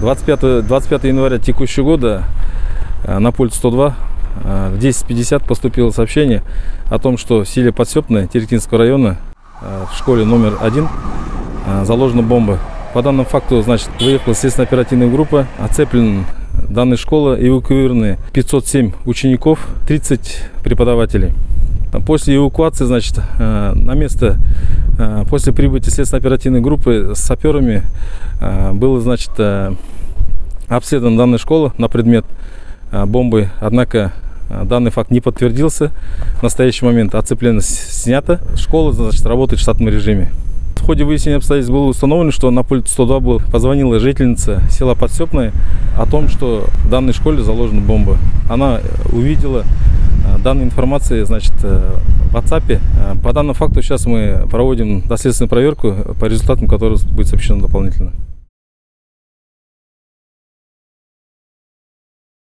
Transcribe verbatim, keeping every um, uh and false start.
двадцать пятого января текущего года на пульт сто два в десять пятьдесят поступило сообщение о том, что в селе Подстепное Терекинского района в школе номер один заложена бомба. По данному факту, значит, выехала следственно-оперативная группа, оцеплена данная школа, эвакуированы пятьсот семь учеников, тридцать преподавателей. После эвакуации, значит, на место, после прибытия следственно-оперативной группы с саперами было, значит, обследована данная школа на предмет бомбы, однако данный факт не подтвердился. В настоящий момент оцепление снято. Школа, значит, работает в штатном режиме. В ходе выяснения обстоятельств было установлено, что на пульт сто два был, позвонила жительница села Подстепное о том, что в данной школе заложена бомба. Она увидела данную информацию, значит, в WhatsApp. По данному факту сейчас мы проводим доследственную проверку, по результатам которой будет сообщено дополнительно.